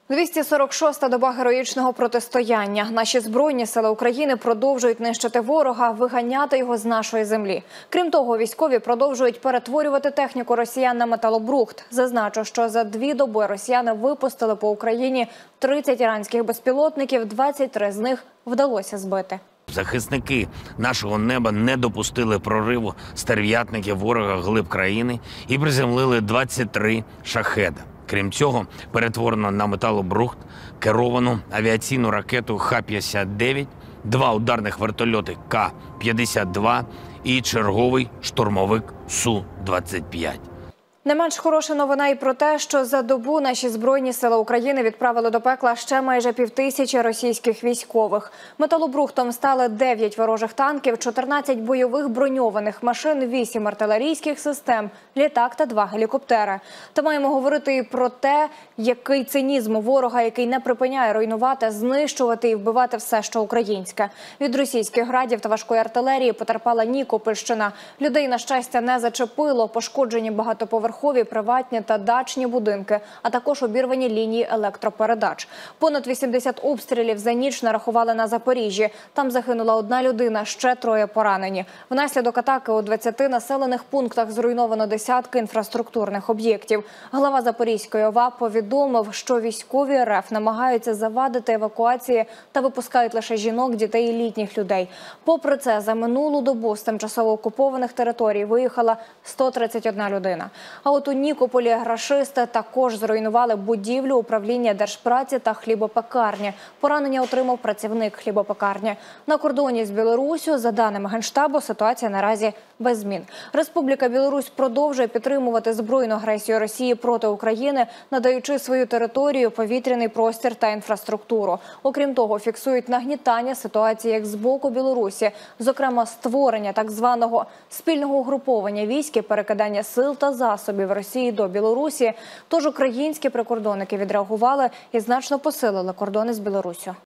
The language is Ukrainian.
246-та доба героїчного протистояння. Наші Збройні сили України продовжують нищити ворога, виганяти його з нашої землі. Крім того, військові продовжують перетворювати техніку росіян на металобрухт. Зазначу, що за 2 доби росіяни випустили по Україні 30 іранських безпілотників, 23 з них вдалося збити. Захисники нашого неба не допустили прориву стерв'ятників ворога глиб країни і приземлили 23 шахеда. Крім цього, перетворено на металобрухт керовану авіаційну ракету Х-59, 2 ударних вертольоти К-52 і черговий штурмовик Су-25. Не менш хороша новина і про те, що за добу наші Збройні сили України відправили до пекла ще майже 5000 російських військових. Металобрухтом стали 9 ворожих танків, 14 бойових броньованих машин, 8 артилерійських систем, літак та 2 гелікоптери. Та маємо говорити і про те, який цинізм у ворога, який не припиняє руйнувати, знищувати і вбивати все, що українське. Від російських градів та важкої артилерії потерпала Нікопольщина. Людей, на щастя, не зачепило, пошкоджені багатоповерхові, приватні та дачні будинки, а також обірвані лінії електропередач. Понад 80 обстрілів за ніч нарахували на Запоріжжі. Там загинула 1 людина, ще 3 поранені. Внаслідок атаки у 20 населених пунктах зруйновано десятки інфраструктурних об'єктів. Глава Запорізької ОВА повідомив, що військові РФ намагаються завадити евакуації та випускають лише жінок, дітей і літніх людей. Попри це, за минулу добу з тимчасово окупованих територій виїхала 131 людина. А от у Нікополі рашисти також зруйнували будівлю управління держпраці та хлібопекарні. Поранення отримав працівник хлібопекарні. На кордоні з Білоруссю, за даними Генштабу, ситуація наразі без змін. Республіка Білорусь продовжує підтримувати збройну агресію Росії проти України, надаючи свою територію, повітряний простір та інфраструктуру. Окрім того, фіксують нагнітання ситуації як з боку Білорусі, зокрема створення так званого спільного угруповання військ і перекидання сил та засобів Росії до Білорусі. Тож українські прикордонники відреагували і значно посилили кордони з Білоруссю.